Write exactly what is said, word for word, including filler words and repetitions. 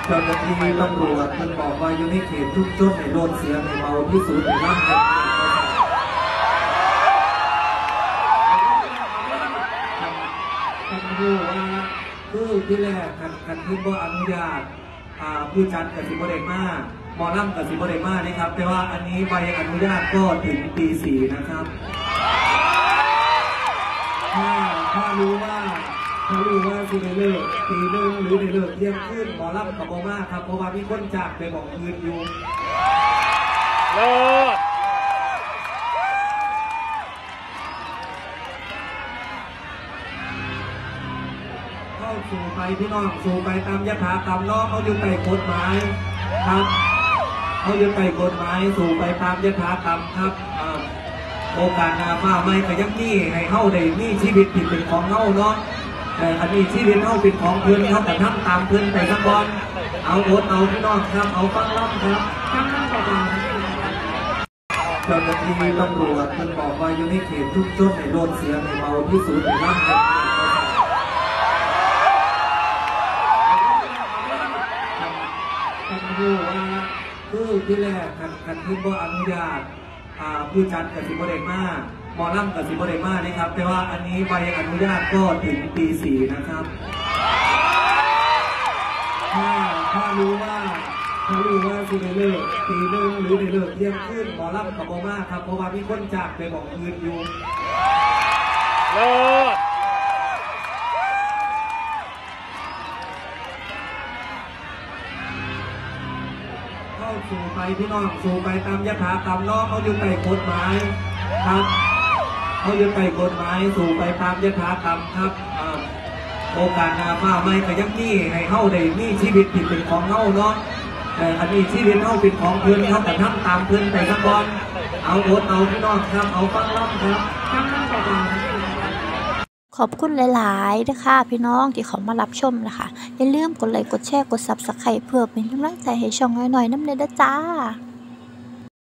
เจ้าหน้าที่ตำรวจมันบอกว่าอยู่ในเขตทุกจุดในโดนเสียในเมาที่สุดในร่างกายท่านรู้ว่าคือที่แรกกันกันที่บ่อนุญาตผู้จัดกับสิบเดมาหมอลำกับสิบเดมานะครับแต่ว่าอันนี้ใบอนุญาตก็ถึงปีสี่นะครับถ้าถ้ารู้ว่าถ้ารู้ว่าสิได้เลิกปีหนึ่งหรือได้เลิกเที่ยงคืนหมอลำกับโบมาครับเพราะว่ามีคนจากไปบอกคืนอยู่เลิกเข้าสู่ไปพี่น้องสู่ไปตามยถากรรมน้องเขาอยู่ใต้กฎหมายครับเขาอยู่ใต้กฎหมายสู่ไปตามยถากรรมครับโอกาสนาฟ้าไม่ก็ยังมีให้เข้าได้มีชีวิตที่เป็นของเข้าเนาะแต่อันนี้ชีวิตเข้าเป็นของเพื่อนเขาแต่ทำตามเพื่อนไปสักวันเอาโอ๊ตเอาพี่น้องครับเอาฟังล่ำครับฟังล่ำต่อๆเจ้าหน้าที่ตำรวจมันบอกว่าอยู่ในเขตทุกจุดในโดนเสียในเมาที่สุดในร่างกายท่านรู้ว่าคือที่แรกกันกันที่บ่อนุญาตผู้จัดกับสิบเดมาหมอลำกับสิบเดมานะครับแต่ว่าอันนี้ใบอนุญาตก็ถึงปีสี่นะครับถ้าถ้ารู้ว่าถ้ารู้ว่าสิได้เลิกปีหนึ่งหรือได้เลิกเที่ยงคืนหมอลำกับโบมาครับเพราะว่ามีคนจากไปบอกคืนอยู่เลิกเข้าสู่ไปพี่น้องสู่ไปตามยถากรรมน้องเขาอยู่ใต้กฎหมายครับเขาอยู่ใต้กฎหมายสู่ไปตามยถากรรมครับโอกาสนาฟ้าไม่ก็ยังมีให้เข้าได้มีชีวิตที่เป็นของเข้าเนาะแต่อันนี้ชีวิตเข้าเป็นของเพื่อนเขาแต่ทำตามเพื่อนไปสักวันเอาโอ๊ตเอาพี่น้องครับเอาฟังล่ำครับฟังล่ำต่อๆขอบคุณหลายๆนะคะพี่น้องที่เขามารับชมนะคะอย่าลืมกดไลค์กดแชร์กดซับสไครป์เพื่อเป็นกำลังใจให้ช่องน้อยๆน้ำเนยจ้า